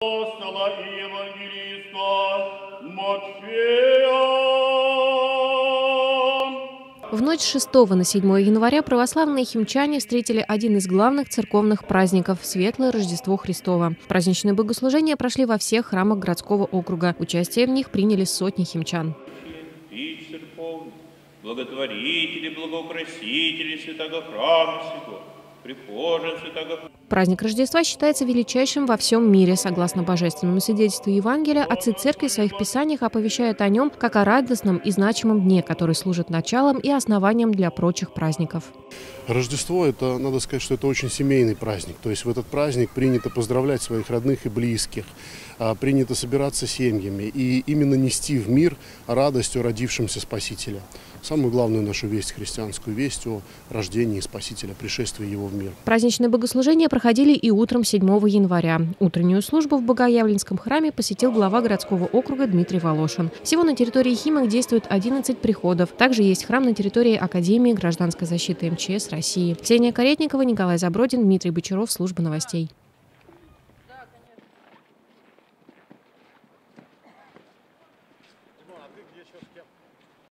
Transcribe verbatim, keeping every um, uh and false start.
Апостола и евангелиста Матфея. В ночь с шестого на седьмое января православные химчане встретили один из главных церковных праздников – Светлое Рождество Христово. Праздничные богослужения прошли во всех храмах городского округа. Участие в них приняли сотни химчан. Благотворители, благоукрасители святого храма святого, прихожан святого. Праздник Рождества считается величайшим во всем мире. Согласно божественному свидетельству Евангелия, отцы церкви в своих писаниях оповещают о нем как о радостном и значимом дне, который служит началом и основанием для прочих праздников. Рождество – это, надо сказать, что это очень семейный праздник. То есть в этот праздник принято поздравлять своих родных и близких, принято собираться семьями и именно нести в мир радость о родившемся Спасителя. Самую главную нашу весть, христианскую весть о рождении Спасителя, пришествии Его в мир. Праздничные богослужения проходили и утром седьмого января. Утреннюю службу в Богоявленском храме посетил глава городского округа Дмитрий Волошин. Всего на территории Химок действует одиннадцать приходов. Также есть храм на территории Академии гражданской защиты эм че эс России. Ксения Каретникова, Николай Забродин, Дмитрий Бочаров, служба новостей. А ты где сейчас кем?